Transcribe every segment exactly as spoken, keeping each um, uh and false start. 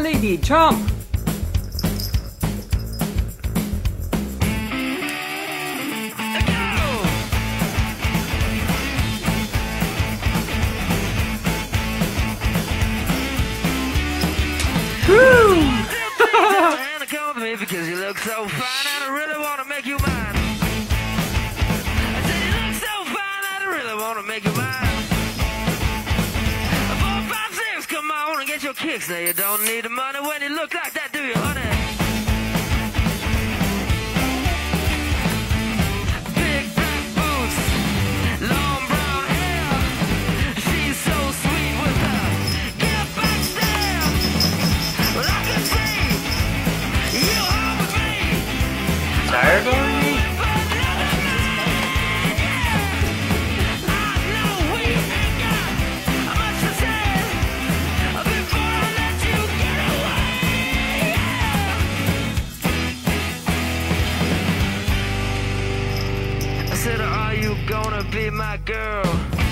lady, jump! Woo! Because you look so fine and I really want to make you mine. I said you look so fine and I really want to make you mine. Four, five, six, come on and get your kicks. Now you don't need the money when you look like that, do you, honey? Big black boots, long brown hair. She's so sweet with her get back stare. Well, I can see you home with me. Tired already? I said, are you gonna be my girl?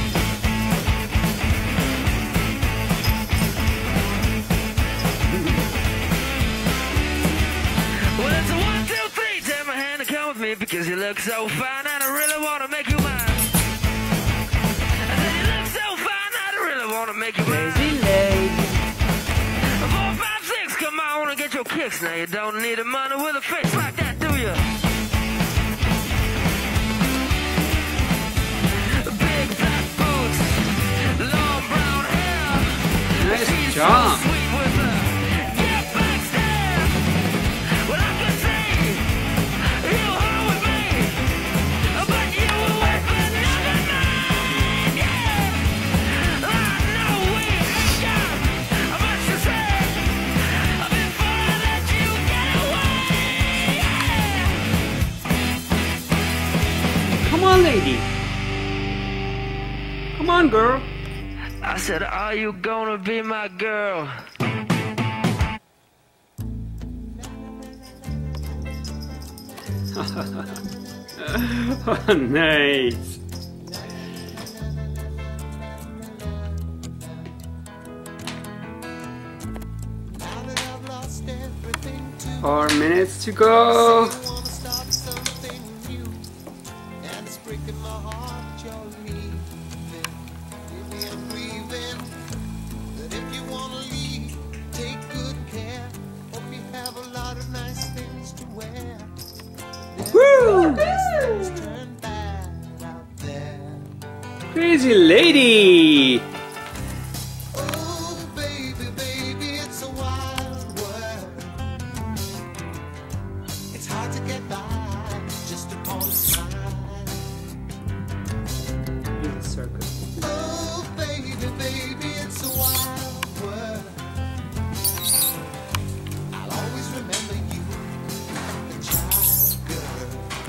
Well, it's a one, two, three. Take my hand and come with me because you look so fine and I really want to make you mine. I said, you look so fine and I really want to make you mine. Crazy lady. Four, five, six, come on and get your kicks. Now you don't need the money with a face like that, do you? Big black boots, long brown hair. Nice She's job. so sweet with her get back stare. Well, I can see you home with me, but you were with another man. Yeah, I know we ain't got much to say before I let you get away. Come on, lady. Come on, girl. I said, are you gonna be my girl? Oh, nice. Four minutes to go. Woo! Crazy lady! Oh, baby, baby, it's a wild world. It's hard to get by just upon a smile. In the circle. Oh, baby, baby, it's a wild world. I'll always remember you, the child girl.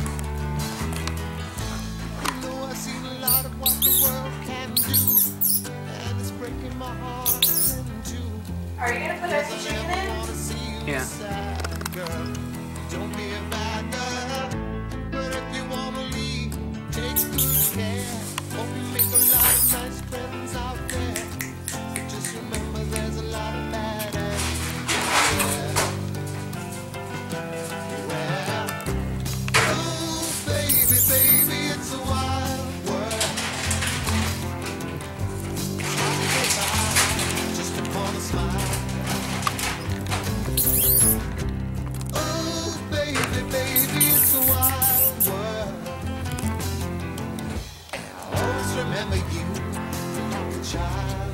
You know I've seen a lot of what the world can do, and it's breaking my heart in two. Are you gonna put our chicken in? Yeah. Girl, don't be a bad girl, but if you wanna leave, take good care. Hope you make a lot of nice friends out there. But just remember, there's a lot of bad eggs. Yeah. Oh, baby, baby, it's a wild world. Hard to get by just upon a smile. Oh, baby, baby, it's a wild world. And I'll always remember you, the child.